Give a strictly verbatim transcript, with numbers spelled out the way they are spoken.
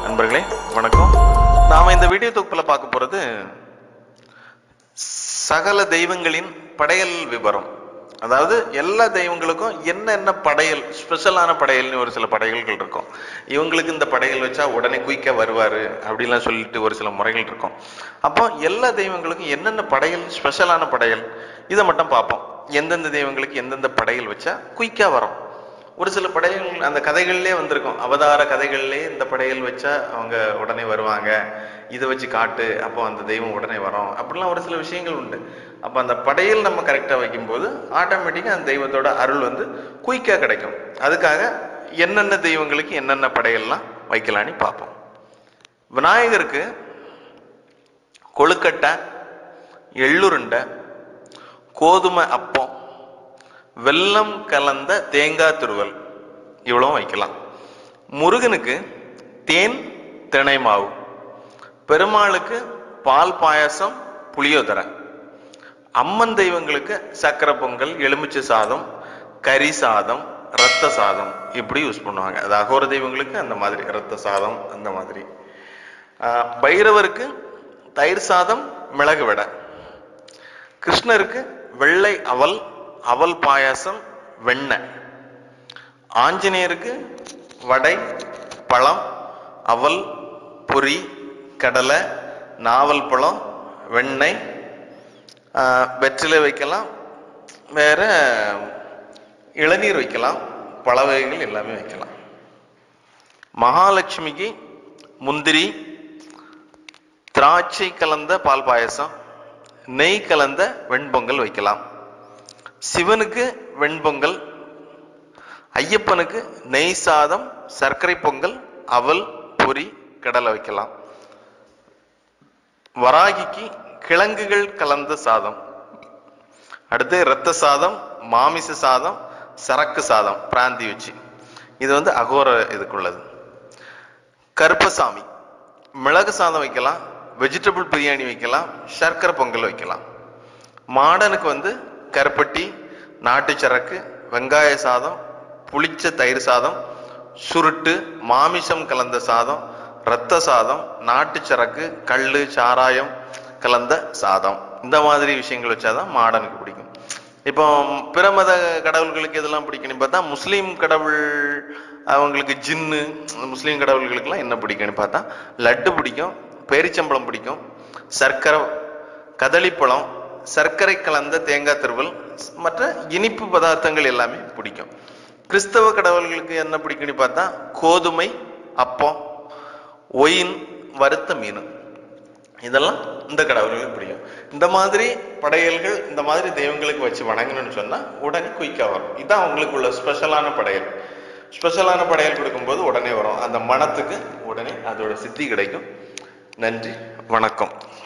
நண்பர்களே வணக்கம். நாம இந்த வீடியோ தொகுப்புல பார்க்க போறது சகல தெய்வங்களின் படையல் விவரம். அதாவது எல்லா தெய்வங்களுக்கும் என்னென்ன படையல், ஸ்பெஷலான படையல்னு ஒரு சில படையல்கள் இருக்கும். இவங்களுக்கு இந்த படையல் வச்சா உடனே குயிக்கா வருவாரு அப்படிலாம் சொல்லிட்டு ஒரு சில முறைகள் இருக்கும். அப்போ எல்லா தெய்வங்களுக்கும் என்னென்ன படையல், ஸ்பெஷலான படையல், இதை மட்டும் பார்ப்போம். எந்தெந்த தெய்வங்களுக்கு எந்தெந்த படையல் வச்சா குயிக்கா வரும். ஒரு சில படையல் அந்த கதைகள்லேயே வந்திருக்கும். அவதார கதைகள்லேயே இந்த படையல் வச்சா அவங்க உடனே வருவாங்க, இதை வச்சு காட்டு, அப்போ அந்த தெய்வம் உடனே வரும், அப்படிலாம் ஒரு சில விஷயங்கள் உண்டு. அப்போ அந்த படையல் நம்ம கரெக்டாக வைக்கும்போது ஆட்டோமேட்டிக்காக அந்த தெய்வத்தோட அருள் வந்து குயிக்காக கிடைக்கும். அதுக்காக என்னென்ன தெய்வங்களுக்கு என்னென்ன படையல்லாம் வைக்கலான்னு பார்ப்போம். விநாயகருக்கு கொழுக்கட்டை, எள்ளுருண்டை, கோதுமை அப்பம், வெல்லம் கலந்த தேங்காய் துருவல் இவ்வளவும் வைக்கலாம். முருகனுக்கு தேன் திணை மாவு, பெருமாளுக்கு பால் பாயசம், புளியோதரை, அம்மன் தெய்வங்களுக்கு சக்கரை பொங்கல், எலுமிச்சை சாதம், கறி சாதம், ரத்த சாதம் இப்படி யூஸ் பண்ணுவாங்க. அது அகோர தெய்வங்களுக்கு அந்த மாதிரி ரத்த சாதம் அந்த மாதிரி. ஆஹ் பைரவருக்கு தயிர் சாதம், மிளகு வடை, கிருஷ்ணருக்கு வெள்ளை அவல், அவல் பாயாசம், வெண்ணெய், ஆஞ்சநேயருக்கு வடை, பழம், அவல், பொரி, கடலை, நாவல் பழம், வெண்ணெய், வெற்றிலை வைக்கலாம், வேற இளநீர் வைக்கலாம், பழ வகைகள் எல்லாமே வைக்கலாம். மகாலட்சுமிக்கு முந்திரி, திராட்சை கலந்த பால் பாயசம், நெய் கலந்த வெண்பொங்கல் வைக்கலாம். சிவனுக்கு வெண்பொங்கல், ஐயப்பனுக்கு நெய் சாதம், சர்க்கரை பொங்கல், அவல், பொரி, கடலை வைக்கலாம். வராகிக்கு கிழங்குகள் கலந்த சாதம், அடுத்து இரத்த சாதம், மாமிச சாதம், சரக்கு சாதம் பிராந்தி வச்சு, இது வந்து அகோர இதுக்குள்ளது. கருப்பசாமி மிளகு சாதம் வைக்கலாம், வெஜிடபிள் பிரியாணி வைக்கலாம், சர்க்கரை பொங்கல் வைக்கலாம். மாடனுக்கு வந்து கருப்பட்டி, நாட்டு சரக்கு, வெங்காய சாதம், புளிச்ச தயிர் சாதம், சுருட்டு, மாமிசம் கலந்த சாதம், இரத்த சாதம், நாட்டு சரக்கு, கள்ளு, சாராயம் கலந்த சாதம், இந்த மாதிரி விஷயங்கள் வச்சாதான் மாடனுக்கு பிடிக்கும். இப்போ பிற மத கடவுள்களுக்கு எதெல்லாம் பிடிக்குன்னு பார்த்தா, முஸ்லீம் கடவுள் அவங்களுக்கு ஜின்னு, முஸ்லீம் கடவுள்களுக்கெல்லாம் என்ன பிடிக்குன்னு பார்த்தா லட்டு பிடிக்கும், பேரிச்சம்பழம் பிடிக்கும், சர்க்கரை, கதளிப்பழம், சர்க்கரை கலந்த தேங்காய் திருவல், மற்ற இனிப்பு பதார்த்தங்கள் எல்லாமே பிடிக்கும். கிறிஸ்தவ கடவுள்களுக்கு என்ன பிடிக்குன்னு பார்த்தா கோதுமை அப்பம், ஒயின், வறுத்த மீன், இதெல்லாம் இந்த கடவுள்களுக்கு பிடிக்கும். இந்த மாதிரி படையல்கள் இந்த மாதிரி தெய்வங்களுக்கு வச்சு வணங்கணும்னு சொன்னா உடனே குயிக்கா வரும். இதுதான் அவங்களுக்கு உள்ள ஸ்பெஷலான படையல். ஸ்பெஷலான படையல் கொடுக்கும்போது உடனே வரும், அந்த மனத்துக்கு உடனே அதோட சித்தி கிடைக்கும். நன்றி, வணக்கம்.